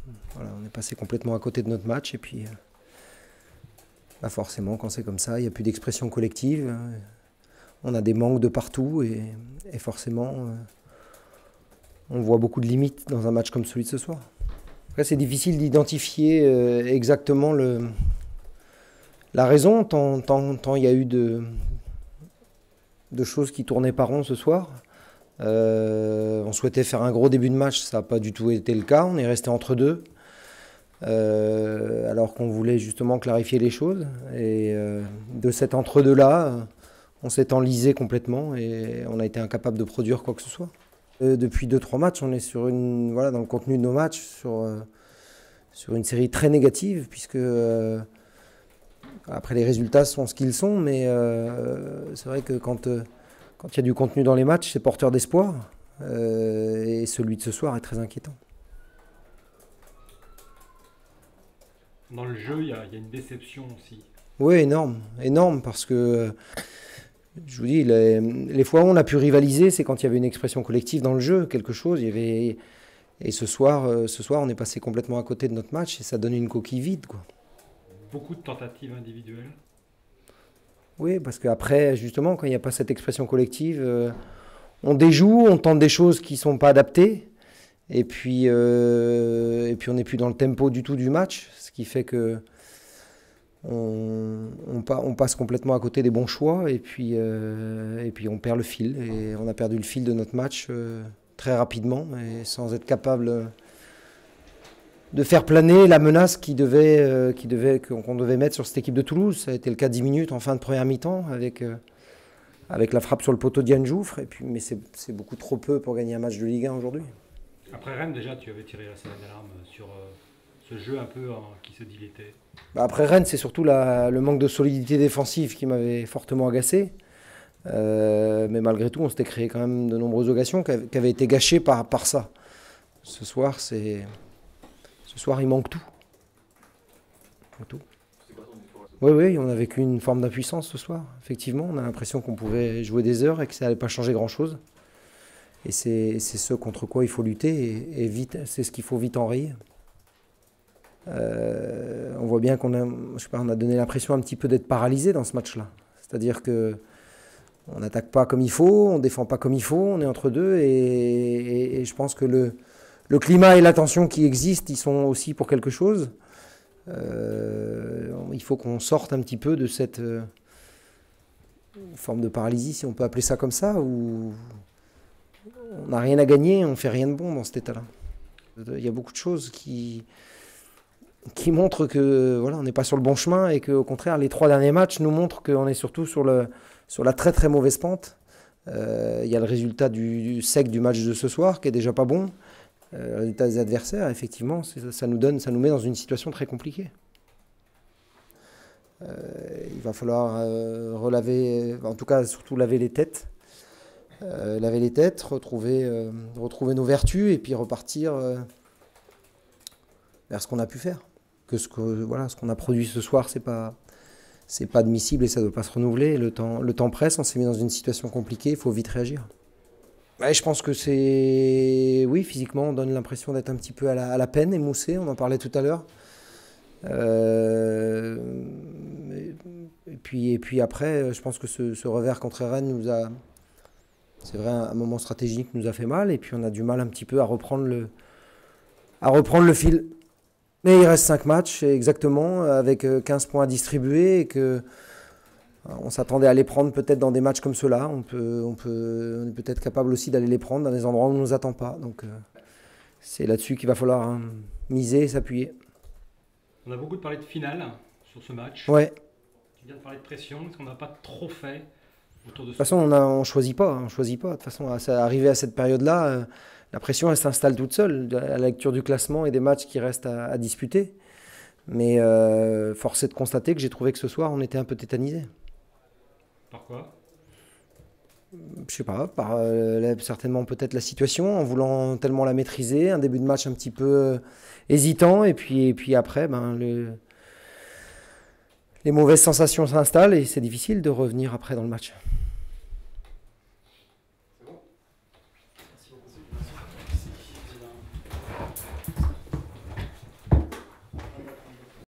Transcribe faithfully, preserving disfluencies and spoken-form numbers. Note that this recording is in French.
voilà, on est passé complètement à côté de notre match. Et puis, euh, bah forcément, quand c'est comme ça, il n'y a plus d'expression collective. On a des manques de partout et, et forcément, euh, on voit beaucoup de limites dans un match comme celui de ce soir. Après, c'est difficile d'identifier euh, exactement le, la raison, tant, tant, tant il y a eu de, de choses qui tournaient pas rond ce soir. Euh, on souhaitait faire un gros début de match, ça n'a pas du tout été le cas, on est resté entre deux. Euh, alors qu'on voulait justement clarifier les choses. Et euh, de cet entre-deux-là, on s'est enlisé complètement et on a été incapable de produire quoi que ce soit. Euh, depuis deux trois matchs, on est sur une, voilà, dans le contenu de nos matchs, sur, euh, sur une série très négative, puisque euh, après les résultats sont ce qu'ils sont, mais euh, c'est vrai que quand euh, quand il y a du contenu dans les matchs, c'est porteur d'espoir. Euh, et celui de ce soir est très inquiétant. Dans le jeu, il y, y a une déception aussi. Oui, énorme, énorme, parce que, je vous dis, les, les fois où on a pu rivaliser, c'est quand il y avait une expression collective dans le jeu, quelque chose. Il y avait, et ce soir, ce soir, on est passé complètement à côté de notre match et ça donne une coquille vide, quoi. Beaucoup de tentatives individuelles. Oui, parce qu'après, justement, quand il n'y a pas cette expression collective, euh, on déjoue, on tente des choses qui ne sont pas adaptées. Et puis, euh, et puis on n'est plus dans le tempo du tout du match, ce qui fait que on, on, on passe complètement à côté des bons choix et puis, euh, et puis on perd le fil. Et on a perdu le fil de notre match euh, très rapidement et sans être capable de faire planer la menace qui devait, euh, qui devait, qu'on devait mettre sur cette équipe de Toulouse. Ça a été le cas dix minutes en fin de première mi-temps avec, euh, avec la frappe sur le poteau d'Yann Jouffre. Et puis, mais c'est beaucoup trop peu pour gagner un match de Ligue un aujourd'hui. Après Rennes, déjà, tu avais tiré la sonnette d'alarme sur euh, ce jeu un peu hein, qui se dilatait. Bah après Rennes, c'est surtout la, le manque de solidité défensive qui m'avait fortement agacé. Euh, mais malgré tout, on s'était créé quand même de nombreuses occasions qui avaient, qui avaient été gâchées par, par ça. Ce soir, c'est, ce soir, il manque tout. tout. Oui, oui, on a vécu une forme d'impuissance ce soir. Effectivement, on a l'impression qu'on pouvait jouer des heures et que ça n'allait pas changer grand-chose. Et c'est ce contre quoi il faut lutter et, et vite, c'est ce qu'il faut vite enrayer. Euh, on voit bien qu'on a, je sais pas, on a donné l'impression un petit peu d'être paralysé dans ce match-là. C'est-à-dire que on n'attaque pas comme il faut, on défend pas comme il faut, on est entre deux et, et, et je pense que le, le climat et l'attention qui existent, ils sont aussi pour quelque chose. Euh, il faut qu'on sorte un petit peu de cette euh, forme de paralysie, si on peut appeler ça comme ça, où on n'a rien à gagner, on ne fait rien de bon dans cet état-là. Il y a beaucoup de choses qui, qui montrent que voilà, on n'est pas sur le bon chemin et qu'au contraire, les trois derniers matchs nous montrent qu'on est surtout sur, le, sur la très très mauvaise pente. Euh, il y a le résultat du, du sec du match de ce soir qui est déjà pas bon. Euh, le résultat des adversaires, effectivement, ça nous donne, ça nous met dans une situation très compliquée. Euh, il va falloir euh, relaver, en tout cas surtout laver les têtes. Euh, laver les têtes, retrouver, euh, retrouver nos vertus et puis repartir euh, vers ce qu'on a pu faire. Que ce que voilà, ce qu'on a produit ce soir, c'est pas, c'est pas admissible et ça ne doit pas se renouveler. Le temps, le temps presse, on s'est mis dans une situation compliquée, il faut vite réagir. Ouais, je pense que c'est, oui, physiquement, on donne l'impression d'être un petit peu à la, à la peine, émoussé. On en parlait tout à l'heure. Euh, et puis, et puis après, je pense que ce, ce revers contre Rennes nous a C'est vrai, un moment stratégique nous a fait mal et puis on a du mal un petit peu à reprendre le, à reprendre le fil. Mais il reste cinq matchs exactement avec quinze points à distribuer et que on s'attendait à les prendre peut-être dans des matchs comme ceux-là. On, peut, on, peut, on est peut-être capable aussi d'aller les prendre dans des endroits où on ne nous attend pas. Donc euh, c'est là-dessus qu'il va falloir hein, miser et s'appuyer. On a beaucoup parlé de finale sur ce match. Ouais. Tu viens de parler de pression, est-ce qu'on n'a pas trop fait autour de De toute façon, on ne choisit pas. On choisit pas. De toute façon, à, arrivé à cette période-là, euh, la pression, elle s'installe toute seule, à la lecture du classement et des matchs qui restent à, à disputer. Mais euh, force est de constater que j'ai trouvé que ce soir, on était un peu tétanisé. Par quoi ? Je sais pas, par euh, certainement peut-être la situation, en voulant tellement la maîtriser, un début de match un petit peu euh, hésitant, et puis, et puis après, ben, le, les mauvaises sensations s'installent et c'est difficile de revenir après dans le match.